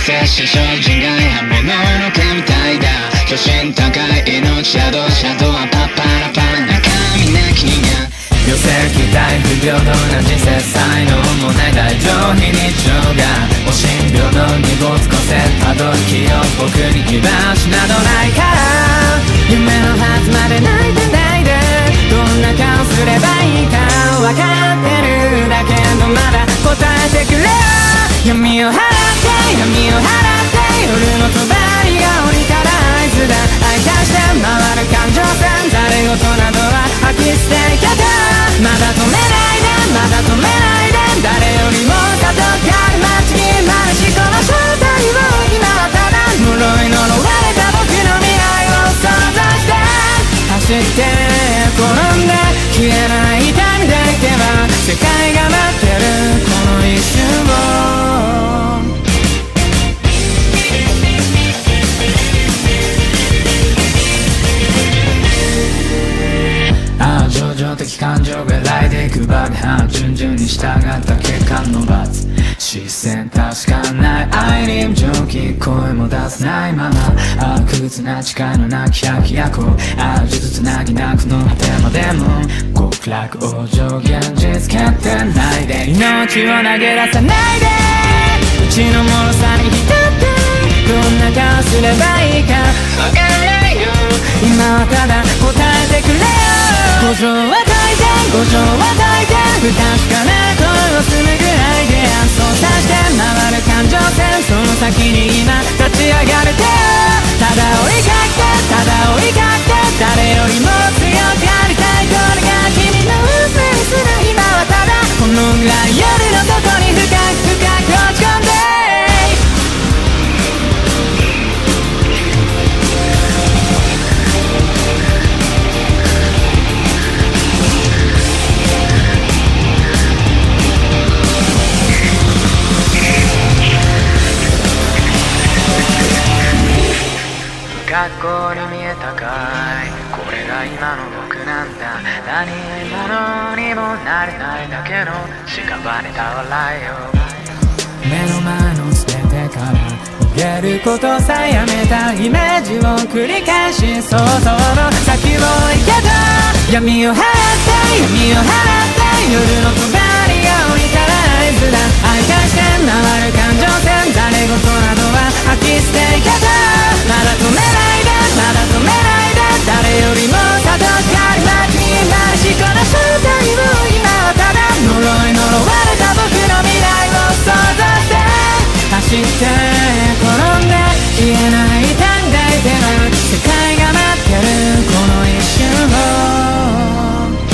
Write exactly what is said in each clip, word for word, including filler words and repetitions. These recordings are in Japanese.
摂氏精進外刃物の毛みたいだ。巨神高い命シャドウシャドウはパッパラパラ中身なきが寄せ期待不平等な人生才能もない大上非日常がお診療の荷物個性たどる気を僕に居場所などないから夢のはずまで泣いてないでどんな顔すればいいか分かってるだけどまだ答えてくれ闇を払って闇を払って夜の帳が降りたら合図だ愛化して回る感情線誰事などは吐き捨てけたまだ止めないでまだ止めないで誰よりも里かる街にまるしこの正体を今はただ呪い呪われた僕の未来を想像して走って転んで消えない痛みでいけば世界が待ってるこの一瞬をああ情緒的感情が来でいくバグハ順々に従った結果の罰視線確かない愛にも蒸気声も出せないままああ苦痛な誓いのなき百役ああ呪術つなぎなくの果てまでも極楽往生現実決定ないで命を投げ出さないでうちの脆さに浸ってどんな顔すればいいかわからないよ今はただ答えてくれよ五条は解いて五条は解いて不確かな声をするぐらいで操作して回る感情線その先に今立ち上がる手ただ追いかけてただ追いかけて誰よりも強くありたいこれが君の運命する今はただこのぐらい夜の底に深く深く落ち込んで学校に見えたかいこれが今の僕なんだ何者にもなれないだけの屍た笑いよ目の前の全てから逃げることさえやめたイメージを繰り返し想像の先を行けた闇を払って闇を払って夜の帳が降りたら合図だ愛化して回る感情線誰事などは吐き捨ていけたまだ止めないでまだ止めないで誰よりも里かる街にまるしこの正体を今はただ呪い呪われた僕の未来を想像して走って転んで消えない痛んでいては世界が待ってるこの一瞬を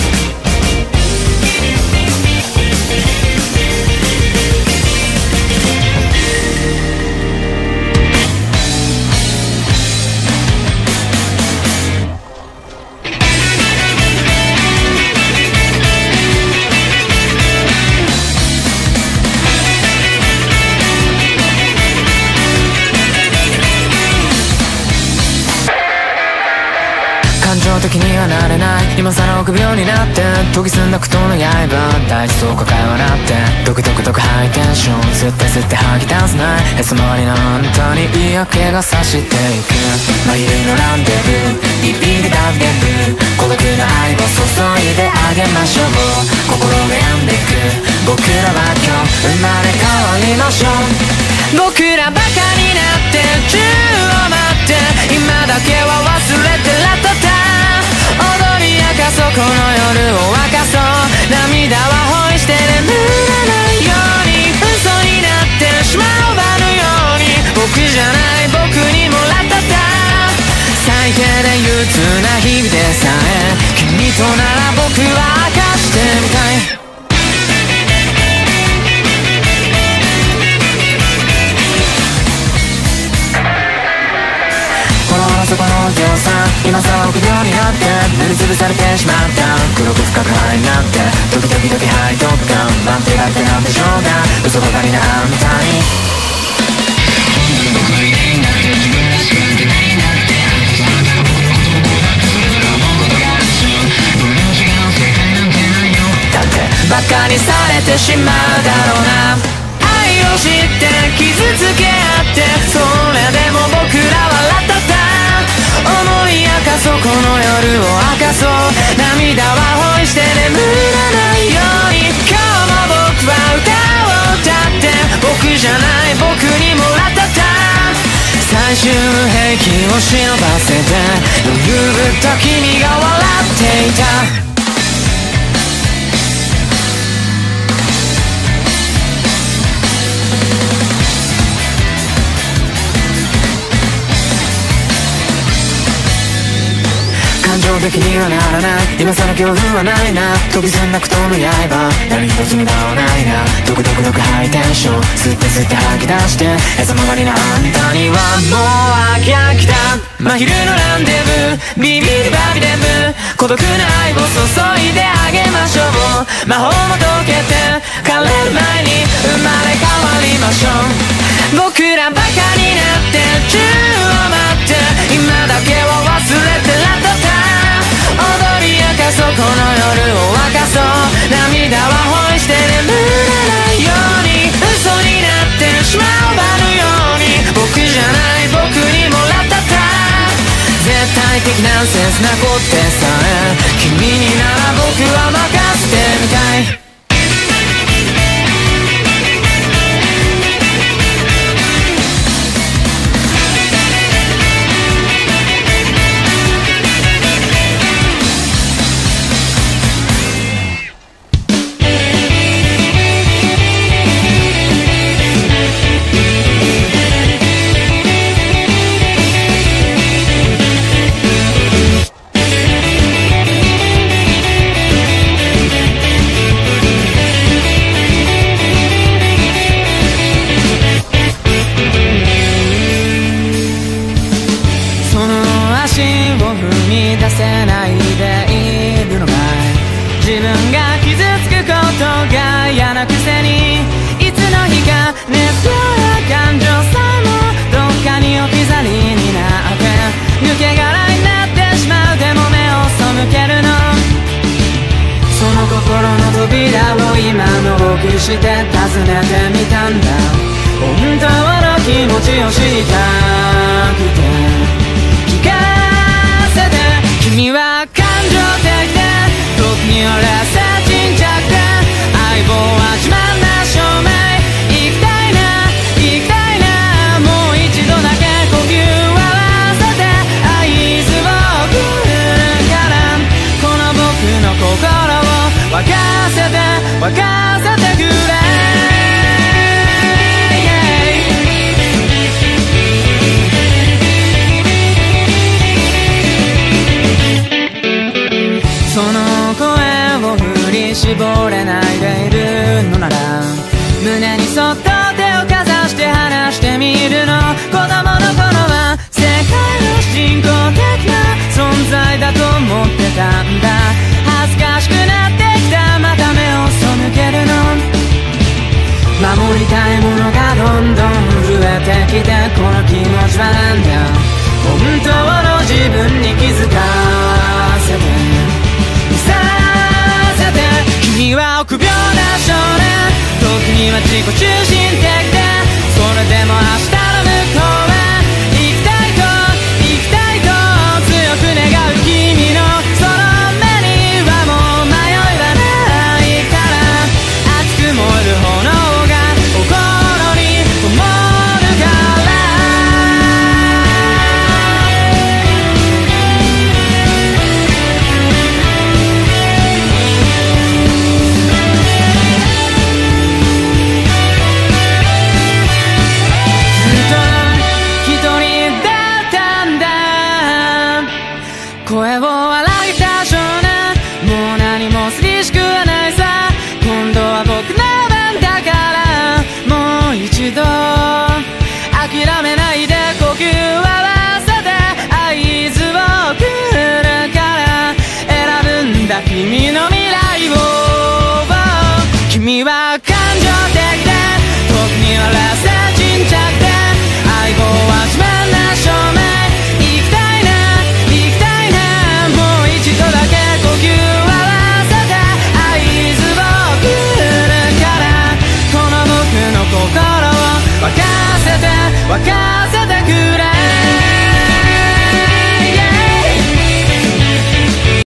時にはなれない今さら臆病になって研ぎ澄んだ苦闘の刃大事そうか会話なってドクドクドクハイテンション吸って吸って吐き出すないへそ周りのあんたに嫌気がさしていく迷いのランデブービビりダブデブ孤独な愛を注いであげましょう心が病んでいく僕らは今日生まれ変わりましょう僕らバカになって宙を待って今だけは忘れてラッタタ踊り明かそうこの夜を沸かそう涙は恋して眠らないように嘘になってしまう場のように僕じゃない僕にもラッタタ最低で憂鬱な日々でさえ君となら僕は明かしてみたいそこのお嬢さん今さら臆病になって塗りつぶされてしまった黒く深く灰になってドキドキドキ背徳感なんてだってなんでしょうが嘘ばかりなあんたに僕はいないんだって自分らしくなんてないんだってその他の僕の言葉だってそれぞれ思うことがあるでしょ僕の違う世界なんてないよだってバカにされてしまうだろうな愛を知って傷つけ合ってってそれでも僕らはラッタタ思い明かそうこの夜を明かそう涙はホイして眠らないように今日も僕は歌を歌って僕じゃない僕にもラッタタ最終兵器を忍ばせて揺るぶった君が笑っていた感情的にはならない今さら恐怖はないな飛び澄んだ苦闘の刃何一つ無駄はないなドクドクドクハイテンション吸って吸って吐き出して餌曲がりなあんたにはもう飽き飽きだ真昼のランデブービビリバビデブ孤独な愛を注いであげましょう魔法も解けて枯れる前に生まれ変わりましょう僕らバカになって宙を待って今だけを忘れてラッタタ踊り明かそうこの夜を明かそう涙はホイして眠らないように嘘になってしまう場のように僕じゃない僕にもラッタタ絶対的な切な子ってさえ君になら僕は任せてみたいして尋ねてみたんだ本当の気持ちを知りたくて聞かせて君は感情的で時には冷静沈着で相棒は自慢な証明行きたいな行きたいなもう一度だけ呼吸を合わせて合図を送るからこの僕の心を沸かせて沸かせてくれその声を振り絞れないでいるのなら胸にそっと手をかざして話してみるの子供の頃は世界の人工的な存在だと思ってたんだ恥ずかしくなってきたまた目を背けるの守りたいものがどんどん増えてきてこの気持ちはなんだ本当の自分に気づかせて見させて君は臆病な少年時には自己中心的でそれでも明日の向こうへ行きたいと行きたいと強く願う君のその目にはもう迷いはないから熱く燃える炎が心に灯るから声を荒げた少年もう何も寂しくはないさ今度は僕の番だからもう一度諦めないで呼吸を合わせて合図を送るから選ぶんだ君の未来を君は